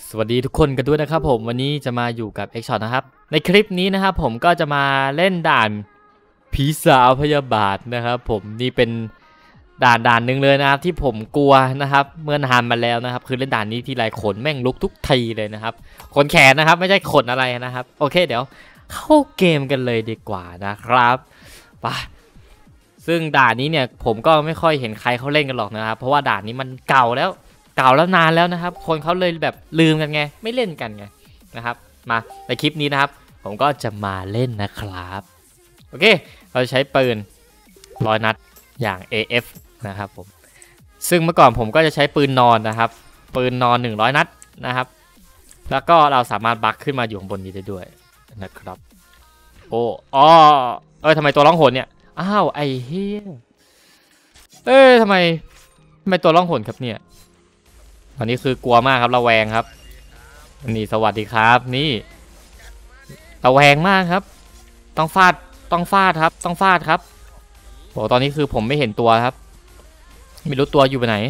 สวัสดีทุกคนกันด้วยนะครับผมวันนี้จะมาอยู่กับ X-Shot นะครับในคลิปนี้นะครับผมก็จะมาเล่นด่านผีสาวพยาบาทนะครับผมนี่เป็นด่านหนึ่งเลยนะครับที่ผมกลัวนะครับเมื่อนานมาแล้วนะครับคือเล่นด่านนี้ทีไรขนแม่งลุกทุกทีเลยนะครับขนแขนนะครับไม่ใช่ขนอะไรนะครับโอเคเดี๋ยวเข้าเกมกันเลยดีกว่านะครับไปซึ่งด่านนี้เนี่ยผมก็ไม่ค่อยเห็นใครเขาเล่นกันหรอกนะครับเพราะว่าด่านนี้มันเก่าแล้วนานแล้วนะครับคนเขาเลยแบบลืมกันไงไม่เล่นกันไงนะครับมาในคลิปนี้นะครับผมก็จะมาเล่นนะครับโอเคเราใช้ปืน100 นัดอย่าง AF นะครับผมซึ่งเมื่อก่อนผมก็จะใช้ปืนนอนนะครับปืนนอน100 นัดนะครับแล้วก็เราสามารถบักขึ้นมาอยู่ข้างบนนี้ได้ด้วยนะครับโอ้อ๋อทำไมตัวร้องหนเนี่ยอ้าวไอ้เฮียทำไมตัวร้องหนครับเนี่ยตอนนี้คือกลัวมากครับระแวงครับนี่สวัสดีครับนี่ระแวงมากครับต้องฟาดครับต้องฟาดครับโอ้ตอนนี้คือผมไม่เห็นตัวครับไม่รู้ตัวอยู่ไปไหน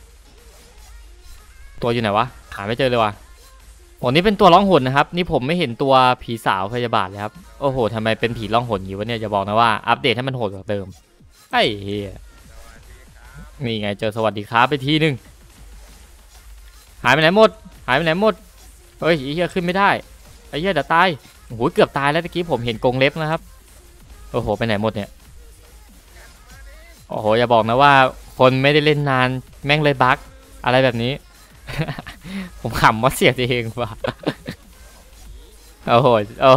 ตัวอยู่ไหนวะหาไม่เจอเลยวะโอ้นี่เป็นตัวร้องหนนะครับนี่ผมไม่เห็นตัวผีสาวพยาบาทเลยครับโอ้โหทำไมเป็นผีร้องหนอยู่วะเนี่ยจะบอกนะว่าอัปเดตให้มันโหดกว่าเดิมไอ้เหี้ยนี่ไงเจอสวัสดีครับไปทีนึงหายไปไหนหมดเฮ้ยไอ้เหี้ยขึ้นไม่ได้ไอ้เหี้ยเดี๋ยวตายโอ้โหเกือบตายแล้วตะกี้ผมเห็นกรงเล็บนะครับโอ้โหไปไหนหมดเนี่ยโอ้โหอย่าบอกนะว่าคนไม่ได้เล่นนานแม่งเลยบั๊กอะไรแบบนี้ ผมขำว่าเสียเองว่ะโอ้โห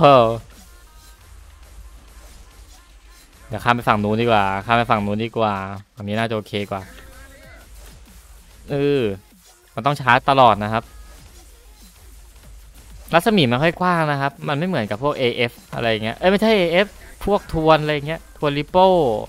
เดี๋ยวข้ามไปฝั่งนู้นดีกว่าฝั่งนี้น่าจะโอเคกว่ามันต้องชาร์จตลอดนะครับรัศมีมันค่อยกว้างนะครับมันไม่เหมือนกับพวก AF อะไรเงี้ยไม่ใช่ AF พวกทวนอะไรเงี้ยทวนริปโป้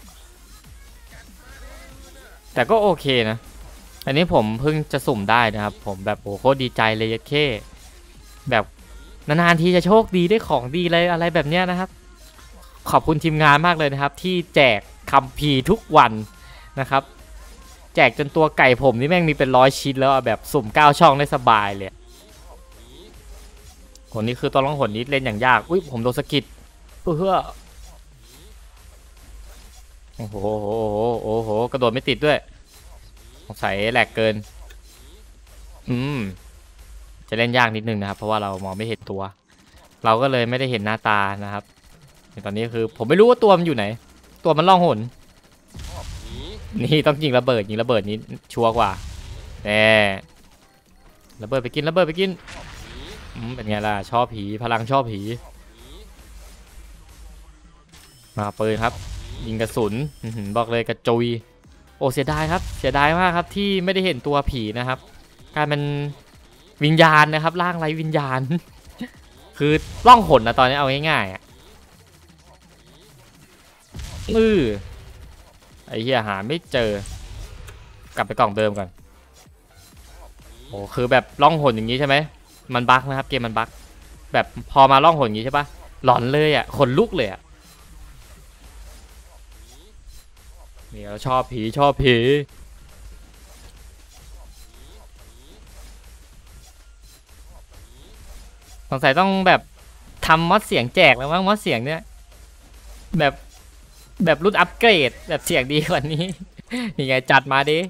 แต่ก็โอเคนะอันนี้ผมเพิ่งจะสุ่มได้นะครับผมแบบโอ้โคตรดีใจเลยยัดเข้แบบนานๆทีจะโชคดีได้ของดีอะไรแบบเนี้ยนะครับขอบคุณทีมงานมากเลยนะครับที่แจกคัมภีร์ทุกวันนะครับแจกจนตัวไก่ผมนี่แม่งมีเป็น100 ชิ้นแล้วแบบสุ่ม9 ช่องได้สบายเลยคนนี้คือตัวร้องหนนี้เล่นอย่างยากอุ้ยผมโดนสกิดเพื่อโอ้โหกระโดดไม่ติดด้วยสงสัยแหลกเกินจะเล่นยากนิดนึงนะครับเพราะว่าเรามองไม่เห็นตัวเราก็เลยไม่ได้เห็นหน้าตานะครับตอนนี้คือผมไม่รู้ว่าตัวมันอยู่ไหนตัวมันล่องหนนี่ต้องยิงระเบิดนี้ชัวร์กว่าแน่ระเบิดไปกินเป็นไงล่ะชอบผีพลังชอบผีมาปืนครับยิงกระสุนบอกเลยกระจุยโอ้เสียดายครับเสียดายมากครับที่ไม่ได้เห็นตัวผีนะครับกลายเป็นวิญญาณนะครับร่างไร้วิญญาณ คือล่องหนนะตอนนี้เอาง่ายๆไอ้เหี้ยหาไม่เจอกลับไปกล่องเดิมก่อนโอ้คือแบบล่องหนอย่างนี้ใช่ไหมมันบั๊กนะครับเกมมันบั๊กแบบพอมาล่องหนอย่างนี้ใช่ปะหลอนเลยอ่ะขนลุกเลยอ่ะเนี่ยชอบผีสงสัยต้องแบบทำมอดเสียงแจกแล้วมั้งมอดเสียงเนี่ยแบบรุ่นอัปเกรดแบบเสียงดีกว่านี้ยังไงจัดมาดิ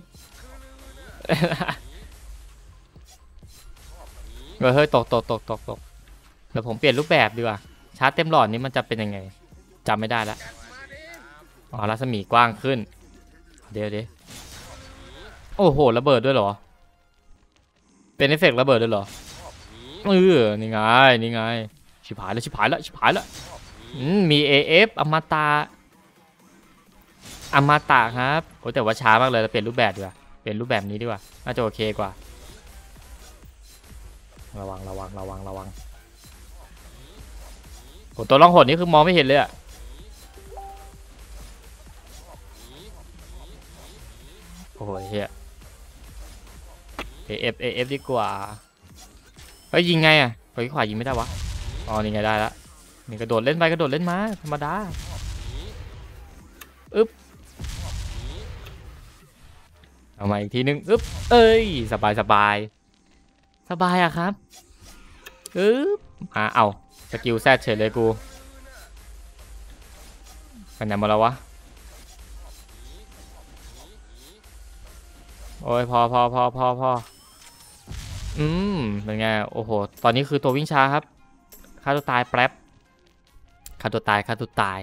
เฮ้ยตกเดี๋ยวผมเปลี่ยนรูปแบบดีกว่าชาร์จเต็มหลอดนี้มันจะเป็นยังไงจำไม่ได้แล้วอ๋อรัศมีกว้างขึ้นเดี๋ยวโอ้โหระเบิดด้วยเหรอเป็นเอฟเฟกต์ระเบิดด้วยเหรอนี่ไงชิบหายแล้วมี AF อมตะครับโอ้แต่ว่าช้ามากเลยเราเปลี่ยนรูปแบบดีกว่าเปลี่ยนรูปแบบนี้ดีกว่าน่าจะโอเคกว่าระวังโอ้ตัวล่องหนนี่คือมองไม่เห็นเลยอะโอ้ยเฮีย AF ดีกว่าเฮ้ยยิงไงอะเฮ้ยขวายิงไม่ได้วะอ๋อนี่ไงได้ละนี่กระโดดเล่นไปกระโดดเล่นมาธรรมดาเอามาอีกทีนึงเอ้ยสบายบายอะครับเอาสกิลแซดเฉยเลยกูไปไหนมาแล้ววะโอ้ยพอเป็นไงโอ้โหตอนนี้คือตัววิ่งช้าครับฆ่าตัวตายแป๊บฆ่าตัวตาย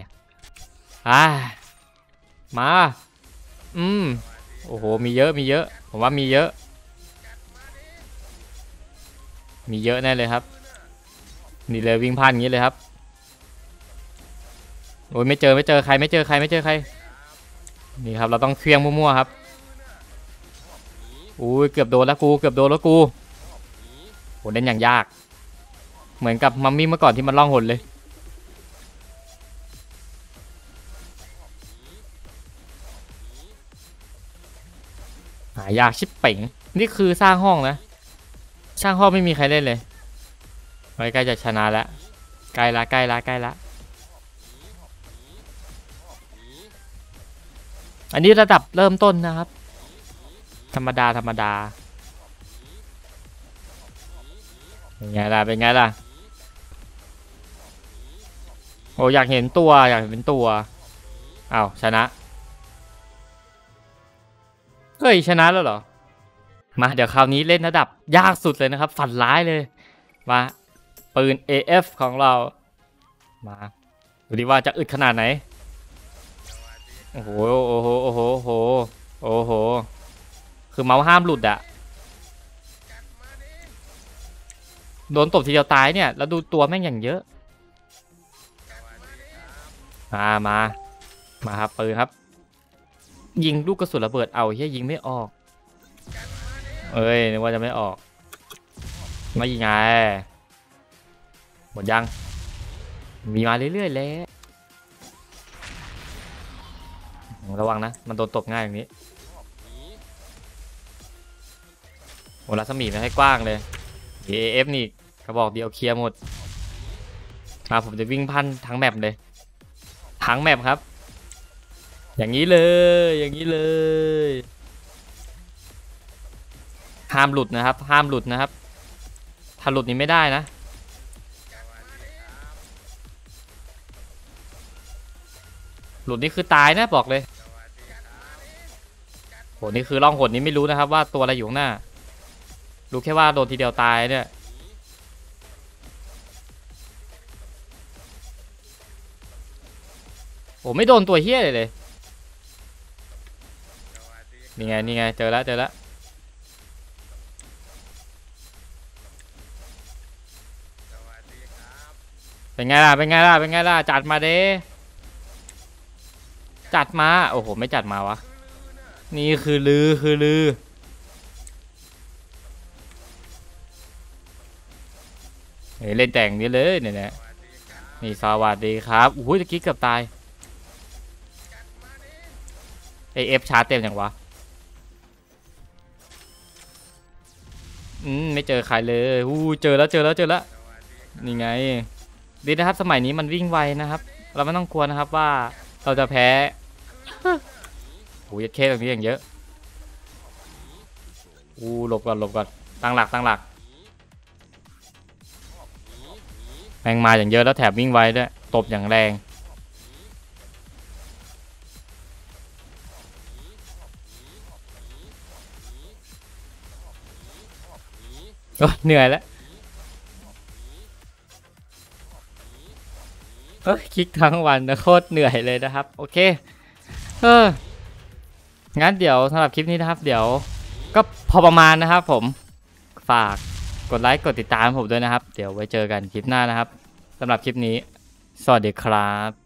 มาโอ้โหมีเยอะผมว่ามีเยอะแน่เลยครับนี่เลยวิ่งผ่านอย่างนี้เลยครับโอ้ยไม่เจอใครนี่ครับเราต้องเคลียงมั่วๆครับอุ้ยเกือบโดนแล้วกูโหเล่นอย่างยากเหมือนกับมัมมี่เมื่อก่อนที่มันล่องหนเลยหายากชิบเป๋งนี่คือสร้างห้องนะสร้างห้องไม่มีใครเล่นเลยใกล้จะชนะแล้วใกล้ละอันนี้ระดับเริ่มต้นนะครับธรรมดาเป็นไงล่ะโอ้อยากเห็นตัวอ้าวชนะเฮ้ยชนะแล้วเหรอมาเดี๋ยวคราวนี้เล่นระดับยากสุดเลยนะครับฝันร้ายเลยมาปืน AF ของเรามาดูดิว่าจะอึดขนาดไหนโอ้โหคือเมาส์ห้ามหลุดอะโดนตบทีเดียวตายเนี่ยแล้วดูตัวแม่งอย่างเยอะมาครับปืนครับยิงลูกกระสุนระเบิดเอาเฮียยิงไม่ออกเอ้ยนึกว่าจะไม่ออกมายิงไงหมดยังมีมาเรื่อยๆแล้วระวังนะมันโดนตบง่ายอย่างนี้โอ้รัศมีไม่ให้กว้างเลย AF นี่กระบอกเดียวเคลียร์หมดผมจะวิ่งพันทั้งแมปเลยทั้งแมปครับอย่างนี้เลยห้ามหลุดนะครับถ้าหลุดนี้ไม่ได้นะหลุดนี่คือตายนะบอกเลยโหนี่คือล่องหนนี้ไม่รู้นะครับว่าตัวอะไรอยู่ข้างหน้ารู้แค่ว่าโดนทีเดียวตายเนี่ยโอ้ไม่โดนตัวเฮี้ยเลยนี่ไงเจอแล้วเป็นไงล่ะจัดมาเด้จัดมาโอ้โหไม่จัดมาวะนี่คือลือเล่นแต่งนี้เลยเนี่ยนี่สวัสดีครับโอ้ยตะกี้เกือบตายAF ชาร์จเต็มอย่างวะไม่เจอใครเลยเจอแล้วนี่ไงดีนะครับสมัยนี้มันวิ่งไวนะครับเราไม่ต้องกลัวนะครับว่าเราจะแพ้ยัดเคสตรงนี้อย่างเยอะหลบก่อนตั้งหลักแมงมาอย่างเยอะแล้วแถบวิ่งไวด้วยตบอย่างแรงเหนื่อยแล้วคลิกทั้งวันนะโคตรเหนื่อยเลยนะครับโอเคงั้นเดี๋ยวสำหรับคลิปนี้นะครับเดี๋ยวก็พอประมาณนะครับผมฝากกดไลค์กดติดตามผมด้วยนะครับเดี๋ยวไว้เจอกันคลิปหน้านะครับสำหรับคลิปนี้สวัสดีครับ